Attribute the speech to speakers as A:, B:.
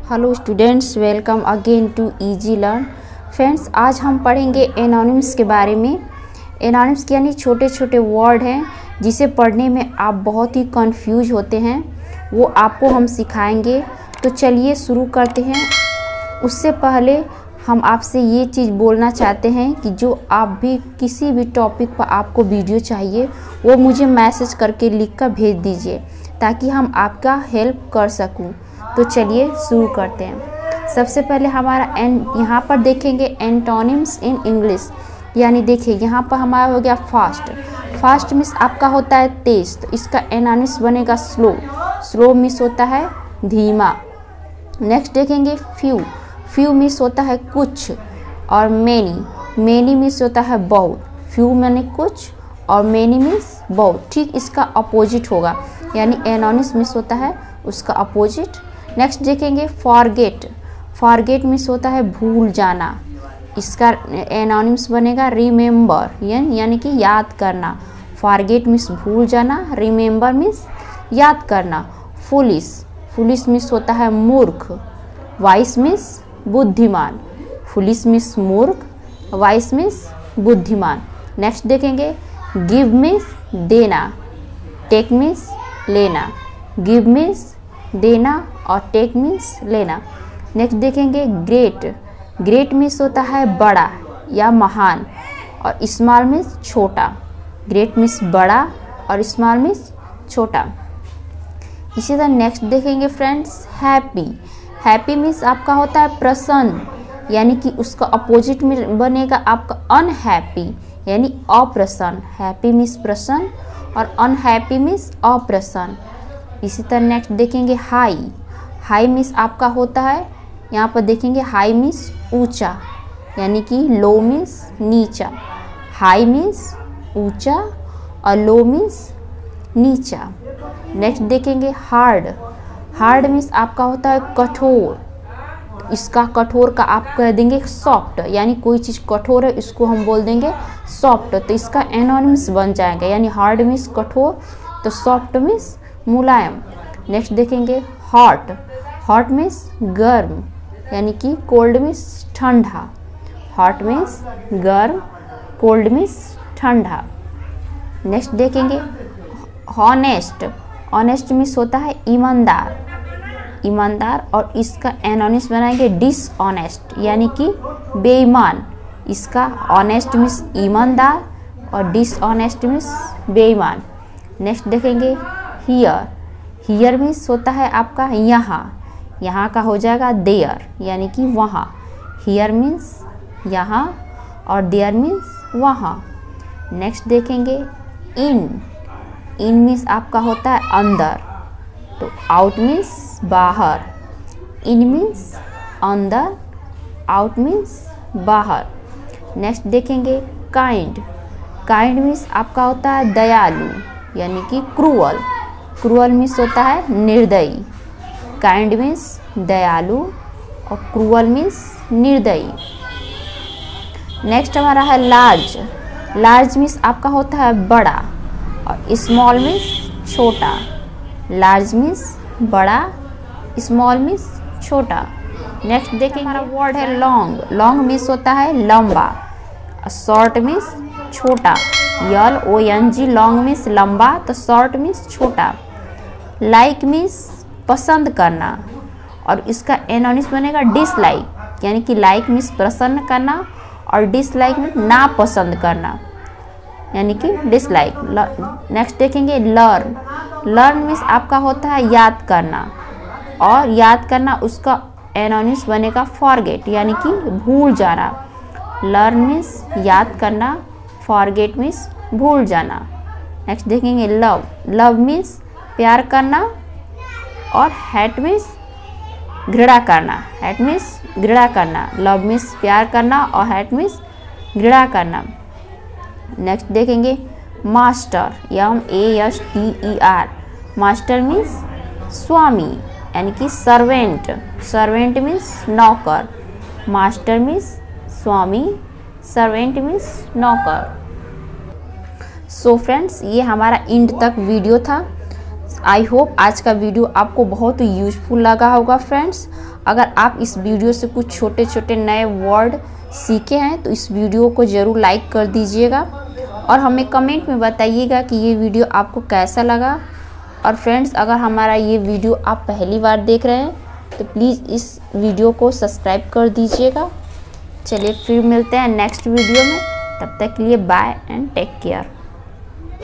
A: Hello students, welcome again to easy learn. Friends, आज हम पढ़ेंगे एनोनिम्स के बारे में। एनोनिम्स यानी छोटे छोटे वर्ड हैं जिसे पढ़ने में आप बहुत ही कंफ्यूज होते हैं, वो आपको हम सिखाएंगे। तो चलिए शुरू करते हैं। उससे पहले हम आपसे ये चीज़ बोलना चाहते हैं कि जो आप भी किसी भी टॉपिक पर आपको वीडियो चाहिए वो मुझे मैसेज करके लिख कर भेज दीजिए ताकि हम आपका हेल्प कर सकूं। तो चलिए शुरू करते हैं। सबसे पहले हमारा यहाँ पर देखेंगे एंटोनिम्स इन इंग्लिश, यानी देखिए यहाँ पर हमारा हो गया फास्ट। फास्ट मीन्स आपका होता है तेज, तो इसका एनोनिम्स बनेगा स्लो। स्लो मीन्स होता है धीमा। नेक्स्ट देखेंगे फ्यू। फ्यू मीन्स होता है कुछ, और मैनी। मैनी मीन्स होता है बहुत। फ्यू माने कुछ और मैनी मीन्स बहुत। ठीक इसका अपोजिट होगा, यानी एनोनिम्स मीन्स होता है उसका अपोजिट। नेक्स्ट देखेंगे फॉरगेट। फॉरगेट मीन्स होता है भूल जाना। इसका एनोनिम्स बनेगा रिमेंबर, यानी कि याद करना। फॉरगेट मीन्स भूल जाना, रिमेंबर मीन्स याद करना। फुलिश। फुलिश मीन्स होता है मूर्ख। वाइस मीन्स बुद्धिमान। फुलिश मीन्स मूर्ख, वाइस मीन्स बुद्धिमान। नेक्स्ट देखेंगे गिव मीन्स देना, टेक मीन्स लेना। गिव मीन्स देना और टेक मीन्स लेना। नेक्स्ट देखेंगे ग्रेट। ग्रेट मीन्स होता है बड़ा या महान, और स्मॉल मीन्स छोटा। ग्रेट मीन्स बड़ा और स्मॉल मीन्स छोटा। इसी तरह नेक्स्ट देखेंगे फ्रेंड्स हैप्पी। हैप्पी मीन्स आपका होता है प्रसन्न, यानी कि उसका अपोजिट में बनेगा आपका अनहैप्पी, यानी अप्रसन्न। हैप्पी मीन्स प्रसन्न और अनहैप्पी मीन्स अप्रसन्न। इसी तरह नेक्स्ट देखेंगे हाई। हाई मीन्स आपका होता है, यहाँ पर देखेंगे हाई मीन्स ऊंचा, यानी कि लो मीन्स नीचा। हाई मीन्स ऊंचा और लो मीन्स नीचा। नेक्स्ट देखेंगे हार्ड। हार्ड मीन्स आपका होता है कठोर। इसका कठोर का आप कह देंगे सॉफ्ट, यानी कोई चीज़ कठोर है इसको हम बोल देंगे सॉफ्ट, तो इसका एनोनिम्स बन जाएगा। यानी हार्ड मीन्स कठोर, तो सॉफ्ट मीन्स मुलायम। नेक्स्ट देखेंगे हॉट। हॉट मीन्स गर्म, यानी कि कोल्ड मीन्स ठंडा। हॉट मीन्स गर्म, कोल्ड मीन्स ठंडा। नेक्स्ट देखेंगे हॉनेस्ट। ऑनेस्ट मीन्स होता है ईमानदार। ईमानदार, और इसका एनोनिम्स बनाएंगे डिसऑनेस्ट, यानी कि बेईमान। इसका ऑनेस्ट मीन्स ईमानदार और डिसऑनेस्ट मीन्स बेईमान। नेक्स्ट देखेंगे हियर। हियर मीन्स होता है आपका यहाँ। यहाँ का हो जाएगा देयर, यानी कि वहाँ। हियर मीन्स यहाँ और देयर मीन्स वहाँ। नेक्स्ट देखेंगे इन। इन मीन्स आपका होता है अंदर, तो आउट मीन्स बाहर। इन मीन्स अंदर, आउट मीन्स बाहर। नेक्स्ट देखेंगे काइंड। काइंड मीन्स आपका होता है दयालु, यानी कि क्रूअल। क्रूअल मीन्स होता है निर्दयी। काइंड मीन्स दयालु और क्रूअल मीन्स निर्दयी। नेक्स्ट हमारा है लार्ज। लार्ज मीन्स आपका होता है बड़ा, और स्मॉल मीन्स छोटा। लार्ज मीन्स बड़ा, स्मॉल मीन्स छोटा। नेक्स्ट देखेंगे हमारा वर्ड है लॉन्ग। लॉन्ग मीन्स होता है लंबा, शॉर्ट मीन्स छोटा। LONG लॉन्ग मीन्स लंबा, तो शॉर्ट मीन्स छोटा। लाइक मीन्स पसंद करना, और इसका एनोनिम्स बनेगा डिसलाइक, यानी कि लाइक मीन्स पसंद करना और डिसलाइक मीन्स ना पसंद करना, यानी कि डिसलाइक। नेक्स्ट देखेंगे लर्न। लर्न मीन्स आपका होता है याद करना, और याद करना उसका एनोनिम्स बनेगा फॉरगेट, यानी कि भूल जाना। लर्न मीन्स याद करना, फॉरगेट मीन्स भूल जाना। नेक्स्ट देखेंगे लव। लव मीन्स प्यार करना, और हेट मीन्स घृणा करना। हेट मीन्स घृणा करना। लव मीन्स प्यार करना और हेट मीन्स घृणा करना। नेक्स्ट देखेंगे मास्टर। MASTER। मास्टर मीन्स स्वामी, यानी कि सर्वेंट। सर्वेंट मीन्स नौकर। मास्टर मीन्स स्वामी, सर्वेंट मीन्स नौकर। सो फ्रेंड्स, ये हमारा एंड तक वीडियो था। आई होप आज का वीडियो आपको बहुत ही यूजफुल लगा होगा फ्रेंड्स। अगर आप इस वीडियो से कुछ छोटे छोटे नए वर्ड सीखे हैं तो इस वीडियो को ज़रूर लाइक कर दीजिएगा और हमें कमेंट में बताइएगा कि ये वीडियो आपको कैसा लगा। और फ्रेंड्स, अगर हमारा ये वीडियो आप पहली बार देख रहे हैं तो प्लीज़ इस वीडियो को सब्सक्राइब कर दीजिएगा। चलिए फिर मिलते हैं नेक्स्ट वीडियो में, तब तक के लिए बाय एंड टेक केयर।